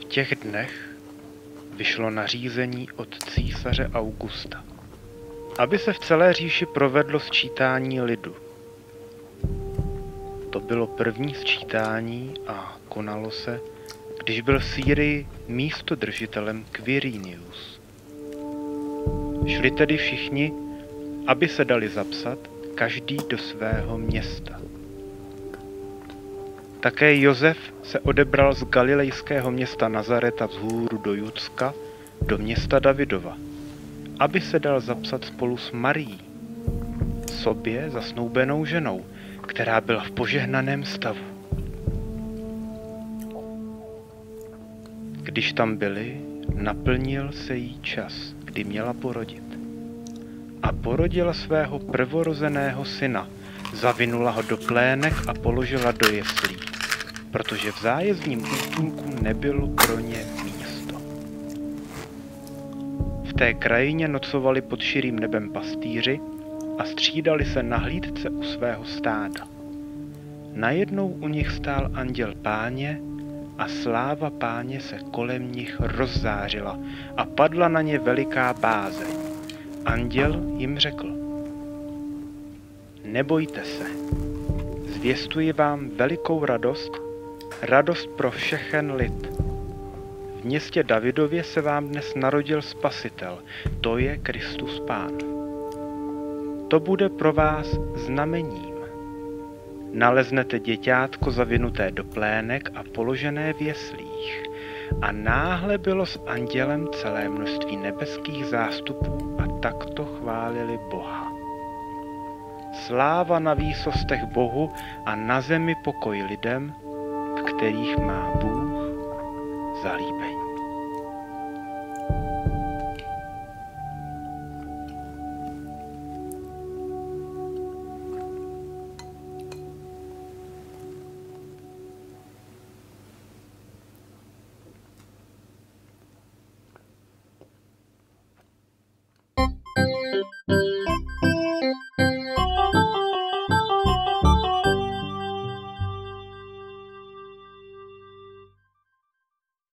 těch dnech vyšlo nařízení od císaře Augusta, aby se v celé říši provedlo sčítání lidu. To bylo první sčítání a konalo se, když byl v Sýrii místodržitelem Quirinius. Šli tedy všichni, aby se dali zapsat, každý do svého města. Také Josef se odebral z galilejského města Nazareta vzhůru do Judska, do města Davidova, aby se dal zapsat spolu s Marií, sobě zasnoubenou ženou, která byla v požehnaném stavu. Když tam byli, naplnil se jí čas, kdy měla porodit. A porodila svého prvorozeného syna, zavinula ho do plének a položila do jeslí, protože v zájezdním útulku nebylo pro ně místo. V té krajině nocovali pod širým nebem pastýři a střídali se na hlídce u svého stáda. Najednou u nich stál anděl Páně a sláva Páně se kolem nich rozzářila a padla na ně veliká bázeň. Anděl jim řekl: Nebojte se, zvěstuji vám velikou radost, radost pro všechen lid. V městě Davidově se vám dnes narodil Spasitel, to je Kristus Pán. To bude pro vás znamením. Naleznete děťátko zavinuté do plének a položené v jeslích. A náhle bylo s andělem celé množství nebeských zástupů a takto chválili Boha. Sláva na výsostech Bohu a na zemi pokoj lidem, v kterých má Bůh zalíbení.